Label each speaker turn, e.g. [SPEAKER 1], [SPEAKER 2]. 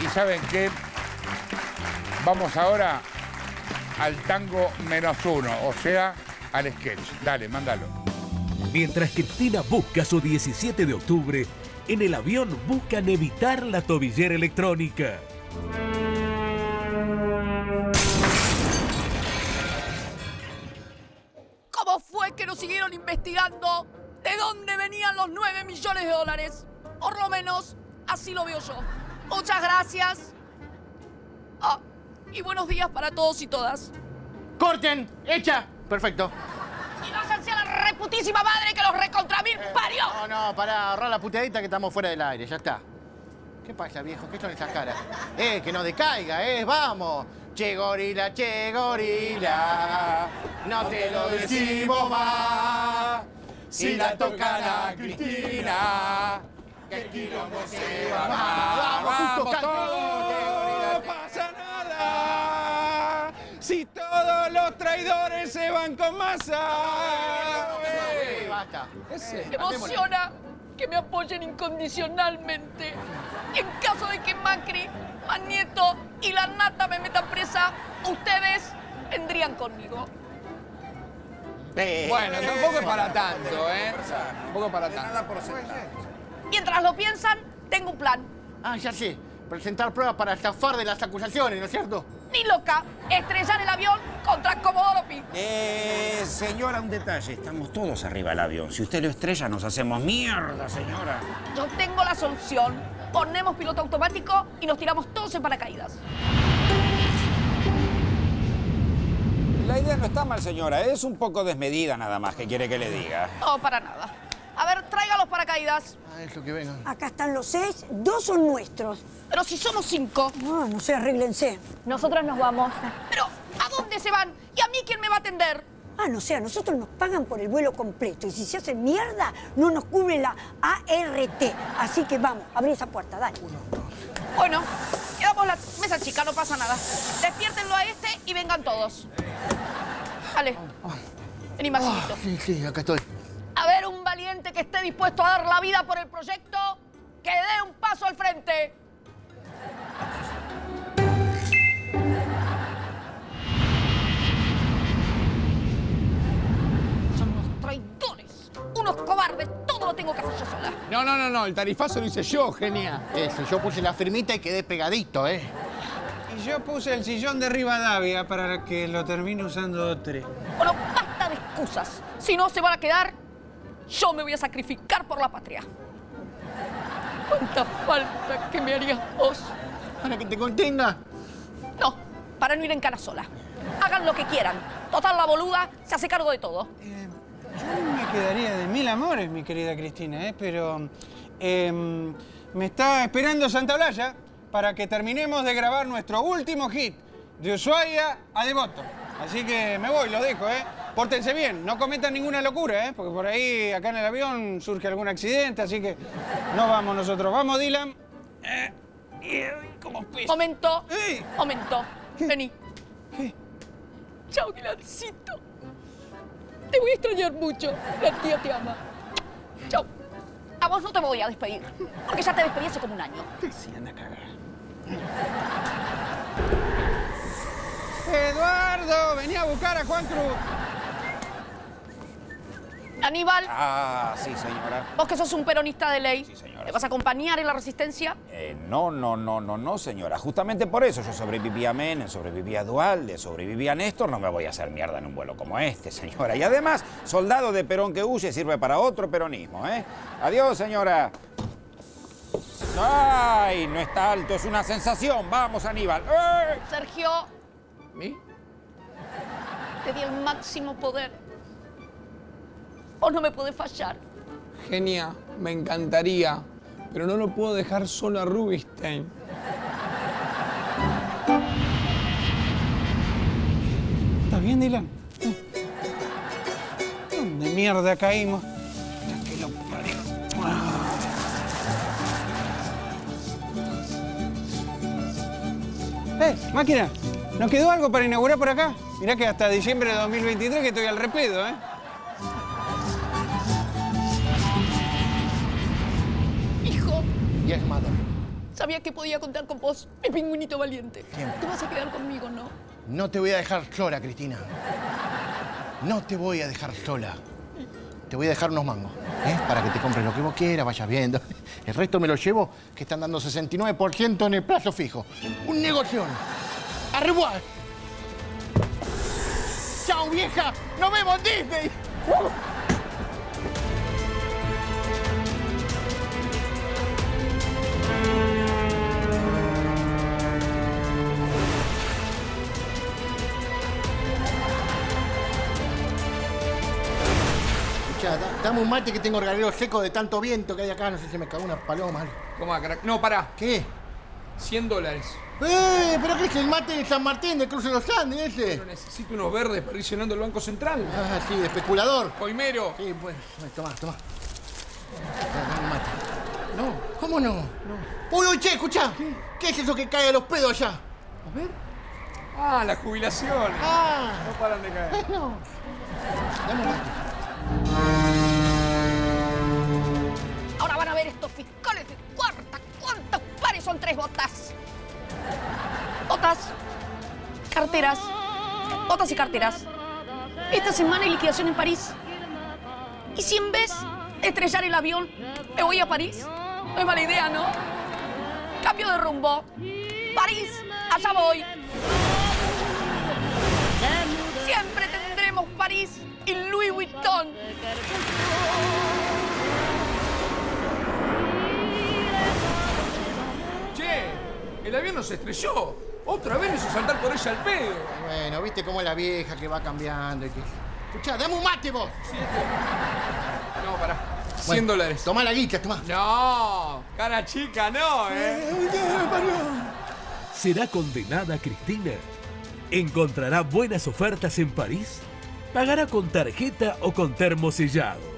[SPEAKER 1] Y ¿saben qué? Vamos ahora al tango -1, o sea, al sketch. Dale, mándalo.
[SPEAKER 2] Mientras Cristina busca su 17 de octubre, en el avión buscan evitar la tobillera electrónica.
[SPEAKER 3] ¿Cómo fue que nos siguieron investigando de dónde venían los 9 millones de dólares? Por lo menos, así lo veo yo. Muchas gracias. Ah, y buenos días para todos y todas.
[SPEAKER 4] ¡Corten! ¡Hecha! Perfecto.
[SPEAKER 3] Y váyanse a la reputísima madre que los recontra mil parió.
[SPEAKER 4] No, pará, ahorrar la puteadita que estamos fuera del aire, ya está. ¿Qué pasa, viejo? ¿Qué son esas caras? Que no decaiga, vamos. Che gorila, no te lo decimos más. Si la tocan a Cristina, que el quilombo se va más.
[SPEAKER 5] ¡Vamos todos! ¡No pasa nada! Si todos los traidores se van con Massa.
[SPEAKER 4] Basta.
[SPEAKER 3] Me emociona que me apoyen incondicionalmente. Y en caso de que Macri, Magneto y la Nata me metan presa, ustedes vendrían conmigo.
[SPEAKER 5] Bueno, tampoco es para tanto, ¿eh? Tampoco es para tanto.
[SPEAKER 3] Mientras lo piensan, tengo un plan.
[SPEAKER 4] Ah, ya sé. Presentar pruebas para zafar de las acusaciones, ¿no es cierto?
[SPEAKER 3] Ni loca, estrellar el avión contra Comodoro Pi.
[SPEAKER 6] Señora, un detalle. Estamos todos arriba del avión. Si usted lo estrella, nos hacemos mierda, señora.
[SPEAKER 3] Yo tengo la solución. Ponemos piloto automático y nos tiramos todos en paracaídas.
[SPEAKER 6] La idea no está mal, señora. Es un poco desmedida nada más. ¿Qué quiere que le diga?
[SPEAKER 3] No, para nada. A ver, traiga los paracaídas.
[SPEAKER 4] Ah, es lo que vengan.
[SPEAKER 7] Acá están los 6, 2 son nuestros.
[SPEAKER 3] Pero si somos 5.
[SPEAKER 7] No sé, arréglense.
[SPEAKER 8] Nosotros nos vamos.
[SPEAKER 3] Pero, ¿a dónde se van? ¿Y a mí quién me va a atender?
[SPEAKER 7] No sé, a nosotros nos pagan por el vuelo completo. Y si se hace mierda, no nos cubre la ART. Así que vamos, abrí esa puerta, dale.
[SPEAKER 3] Bueno, quedamos la mesa chica, no pasa nada. Despiértenlo a este y vengan todos. Dale. Vení, Maximito.
[SPEAKER 4] Sí, acá estoy.
[SPEAKER 3] A ver, un valiente que esté dispuesto a dar la vida por el proyecto, que dé un paso al frente. Son unos traidores, unos cobardes. Todo lo tengo que hacer yo sola.
[SPEAKER 5] No. El tarifazo lo hice yo, genia.
[SPEAKER 4] Eso, yo puse la firmita y quedé pegadito,
[SPEAKER 5] Y yo puse el sillón de Rivadavia para que lo termine usando otro.
[SPEAKER 3] Bueno, basta de excusas. Si no se van a quedar, yo me voy a sacrificar por la patria. ¿Cuánta falta que me harías vos?
[SPEAKER 4] ¿Para que te contenga?
[SPEAKER 3] No, para no ir en cara sola. Hagan lo que quieran. Total, la boluda se hace cargo de todo.
[SPEAKER 5] Yo me quedaría de mil amores, mi querida Cristina, pero me está esperando Santa Olalla para que terminemos de grabar nuestro último hit, de Ushuaia a Devoto. Así que me voy, los dejo, Pórtense bien, no cometan ninguna locura, porque por ahí, acá en el avión, surge algún accidente, así que no vamos nosotros. Vamos, Dylan. Como pez.
[SPEAKER 3] Momento.
[SPEAKER 5] ¡Ey!
[SPEAKER 3] Momento.
[SPEAKER 5] ¿Qué?
[SPEAKER 3] Vení.
[SPEAKER 5] ¿Qué?
[SPEAKER 3] Chao, Dylancito. Te voy a extrañar mucho. La tía te ama. Chao. A vos no te voy a despedir, porque ya te despedí hace como un año.
[SPEAKER 5] Sí, anda a cagar. Eduardo, vení a buscar a Juan Cruz.
[SPEAKER 3] Aníbal,
[SPEAKER 6] Ah, sí, señora.
[SPEAKER 3] vos que sos un peronista de ley,
[SPEAKER 6] Sí, señora.
[SPEAKER 3] ¿me vas a acompañar en la resistencia?
[SPEAKER 6] No, señora. Justamente por eso yo sobreviví a Menem, sobreviví a Duhalde, sobreviví a Néstor. No me voy a hacer mierda en un vuelo como este, señora. Y además, soldado de Perón que huye sirve para otro peronismo, Adiós, señora. ¡Ay! No está alto, es una sensación. Vamos, Aníbal. ¡Ay!
[SPEAKER 3] Sergio,
[SPEAKER 5] ¿Mí?
[SPEAKER 3] te di el máximo poder. Vos no me podés fallar.
[SPEAKER 5] Genia, me encantaría, pero no lo puedo dejar solo a Rubinstein. ¿Estás bien, Dylan? ¿Dónde mierda caímos? Ya que lo parió. Máquina, ¿nos quedó algo para inaugurar por acá? Mirá que hasta diciembre de 2023 que estoy al repedo,
[SPEAKER 3] Hijo,
[SPEAKER 4] Yes, mother.
[SPEAKER 3] Sabía que podía contar con vos, mi pingüinito valiente.
[SPEAKER 4] Siempre.
[SPEAKER 3] Te vas a quedar conmigo, ¿no?
[SPEAKER 4] No te voy a dejar sola, Cristina. No te voy a dejar sola. Te voy a dejar unos mangos, para que te compres lo que vos quieras, vayas viendo. El resto me lo llevo, que están dando 69% en el plazo fijo. Un negocio. ¡Arrebuá! ¡Chao, vieja! ¡Nos vemos en Disney! Dame un mate que tengo el gargalo seco de tanto viento que hay acá. No sé si me cagó una paloma.
[SPEAKER 8] Toma, crack. No, pará.
[SPEAKER 4] ¿Qué?
[SPEAKER 8] $100.
[SPEAKER 4] ¿Pero qué es el mate de San Martín de Cruz de los Andes ese?
[SPEAKER 8] Pero necesito unos verdes para ir llenando el Banco Central.
[SPEAKER 4] Ah, sí, de especulador.
[SPEAKER 8] Coimero.
[SPEAKER 4] Sí, pues, toma. Dame un mate. No, ¿cómo no? Uy, che, escuchá. ¿Qué es eso que cae a los pedos allá?
[SPEAKER 8] A ver. Ah, las jubilaciones.
[SPEAKER 4] Ah.
[SPEAKER 8] No paran de caer.
[SPEAKER 4] No. Dame un mate.
[SPEAKER 3] Ahora van a ver estos fiscales de cuarta. ¿Cuántos pares son 3 botas? Botas, carteras, botas y carteras. Esta semana hay liquidación en París. ¿Y si en vez de estrellar el avión me voy a París? No es mala idea, ¿no? Cambio de rumbo. París, allá voy. Siempre tendremos París y Louis Vuitton.
[SPEAKER 8] Che, el avión no se estrelló. Otra vez hizo saltar por ella al pedo.
[SPEAKER 4] Bueno, viste cómo es la vieja que va cambiando y que... Escuchá, dame un mate vos.
[SPEAKER 8] No, pará.
[SPEAKER 4] Bueno,
[SPEAKER 8] $100.
[SPEAKER 4] Tomá la guita, tomá.
[SPEAKER 8] No, cara chica, no,
[SPEAKER 2] ¿Será condenada Cristina? ¿Encontrará buenas ofertas en París? ¿Pagará con tarjeta o con termo sellado?